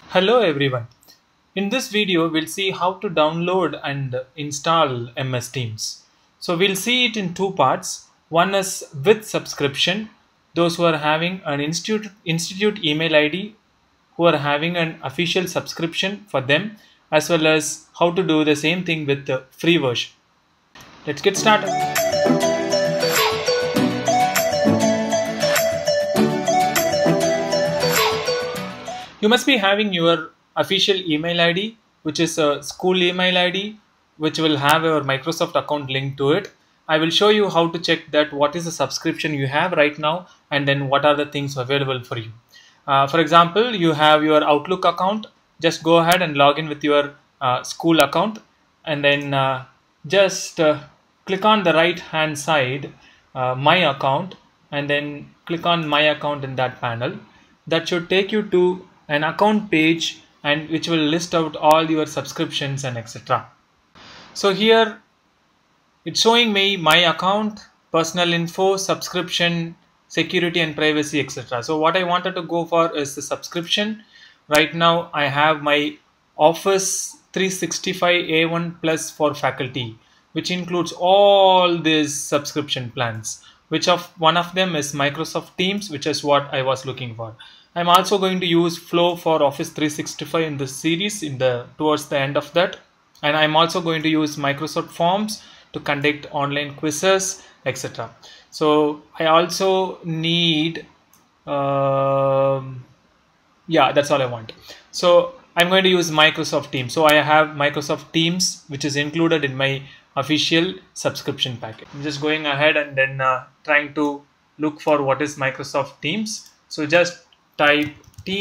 Hello everyone. In this video we'll see how to download and install MS Teams. So we'll see it in two parts. One is with subscription, those who are having an institute email ID, who are having an official subscription for them, as well as how to do the same thing with the free version. Let's get started. You must be having your official email ID, which is a school email ID, which will have your Microsoft account linked to it. I will show you how to check that what is the subscription you have right now and then what are the things available for you. For example, you have your Outlook account. Just go ahead and log in with your school account and then just click on the right hand side, My Account, and then click on My Account in that panel. That should take you to an account page and which will list out all your subscriptions and etc. So here it's showing me my account, personal info, subscription, security and privacy, etc. So what I wanted to go for is the subscription. Right now I have my Office 365 A1 Plus for faculty, which includes all these subscription plans. One of them is Microsoft Teams, which is what I was looking for. I'm also going to use Flow for Office 365 in this series towards the end of that, and I'm also going to use Microsoft Forms to conduct online quizzes, etc. So I also need yeah, that's all I want. So I'm going to use Microsoft Teams. So I have Microsoft Teams, which is included in my official subscription package. I'm just going ahead and then trying to look for what is Microsoft Teams. So just type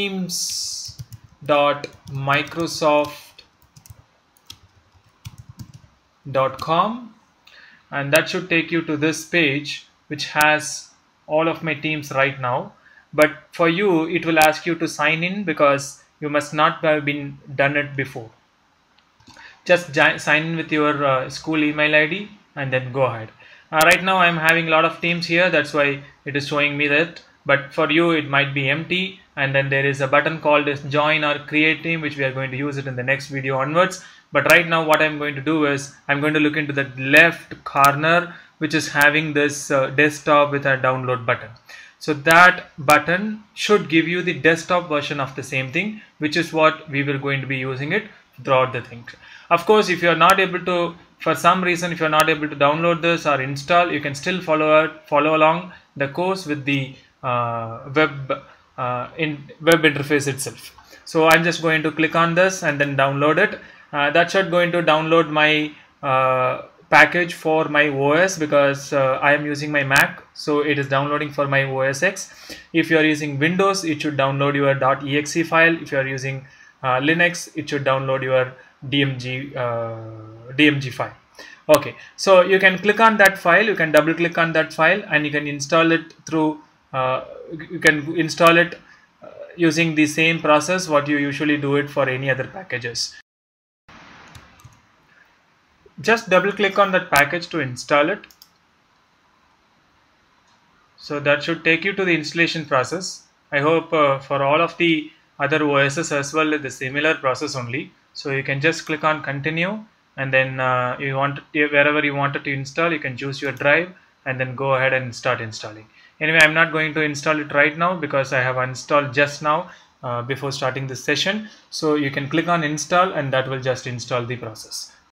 teams.microsoft.com and that should take you to this page, which has all of my teams right now. But for you, it will ask you to sign in because you must not have been done it before. Just sign in with your school email ID and then go ahead. Right now I'm having a lot of teams here, that's why it is showing me that. But for you it might be empty, and then there is a button called as join or create team, which we are going to use it in the next video onwards. But right now what I'm going to do is I'm going to look into the left corner, which is having this desktop with a download button. So that button should give you the desktop version of the same thing, which is what we will going to be using it throughout the thing. Of course, if you are not able to, for some reason, if you are not able to download this or install, you can still follow along the course with the web interface itself. So I'm just going to click on this and then download it. That should going to download my package for my OS, because I am using my Mac, so it is downloading for my OS X. If you are using Windows, it should download your .exe file. If you are using Linux, it should download your DMG file. Okay, so you can click on that file, you can double click on that file, and you can install it through using the same process what you usually do it for any other packages. Just double click on that package to install it. So that should take you to the installation process. I hope for all of the other OSs as well the similar process only. So you can just click on continue, and then wherever you wanted to install, you can choose your drive and then go ahead and start installing. Anyway, I'm not going to install it right now because I have installed just now before starting this session. So you can click on install and that will just install the process.